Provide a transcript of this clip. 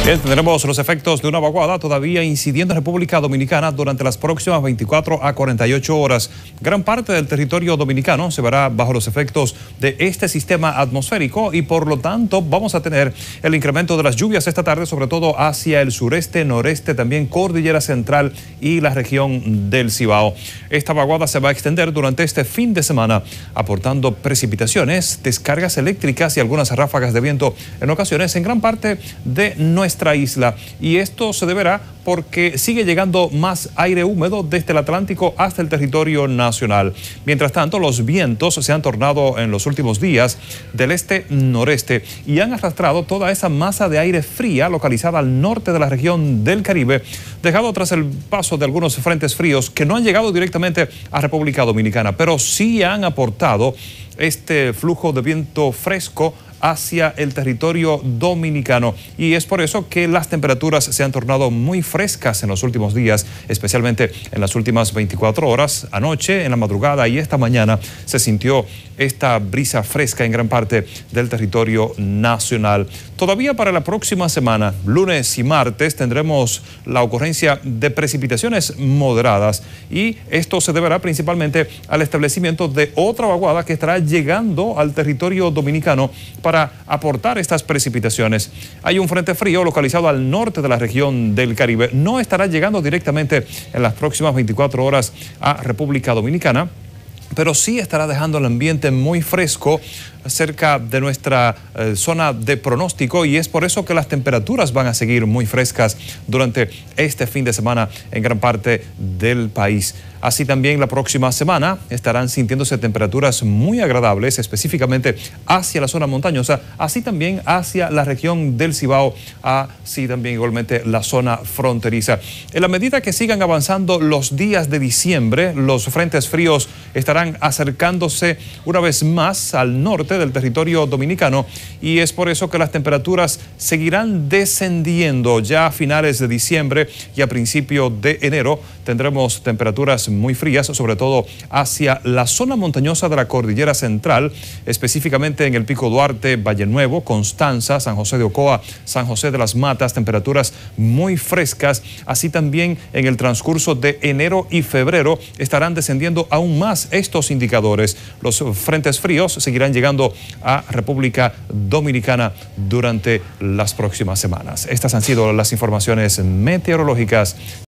Bien, tendremos los efectos de una vaguada todavía incidiendo en República Dominicana durante las próximas 24 a 48 horas. Gran parte del territorio dominicano se verá bajo los efectos de este sistema atmosférico y por lo tanto vamos a tener el incremento de las lluvias esta tarde, sobre todo hacia el sureste, noreste, también Cordillera Central y la región del Cibao. Esta vaguada se va a extender durante este fin de semana, aportando precipitaciones, descargas eléctricas y algunas ráfagas de viento en ocasiones en gran parte de nuestra isla, y esto se deberá porque sigue llegando más aire húmedo desde el Atlántico hasta el territorio nacional. Mientras tanto, los vientos se han tornado en los últimos días del este-noreste y han arrastrado toda esa masa de aire fría localizada al norte de la región del Caribe, dejado tras el paso de algunos frentes fríos que no han llegado directamente a República Dominicana, pero sí han aportado este flujo de viento fresco hacia el territorio dominicano, y es por eso que las temperaturas se han tornado muy frescas en los últimos días, especialmente en las últimas 24 horas. Anoche, en la madrugada y esta mañana se sintió esta brisa fresca en gran parte del territorio nacional. Todavía para la próxima semana, lunes y martes, tendremos la ocurrencia de precipitaciones moderadas, y esto se deberá principalmente al establecimiento de otra vaguada que estará llegando al territorio dominicano para aportar estas precipitaciones. Hay un frente frío localizado al norte de la región del Caribe. No estará llegando directamente en las próximas 24 horas a República Dominicana, pero sí estará dejando el ambiente muy fresco cerca de nuestra zona de pronóstico, y es por eso que las temperaturas van a seguir muy frescas durante este fin de semana en gran parte del país. Así también la próxima semana estarán sintiéndose temperaturas muy agradables, específicamente hacia la zona montañosa, así también hacia la región del Cibao, así también igualmente la zona fronteriza. En la medida que sigan avanzando los días de diciembre, los frentes fríos estarán acercándose una vez más al norte del territorio dominicano, y es por eso que las temperaturas seguirán descendiendo. Ya a finales de diciembre y a principio de enero tendremos temperaturas muy frías, sobre todo hacia la zona montañosa de la Cordillera Central, específicamente en el Pico Duarte, Valle Nuevo, Constanza, San José de Ocoa, San José de las Matas, temperaturas muy frescas. Así también en el transcurso de enero y febrero estarán descendiendo aún más estos indicadores. Los frentes fríos seguirán llegando a República Dominicana durante las próximas semanas. Estas han sido las informaciones meteorológicas.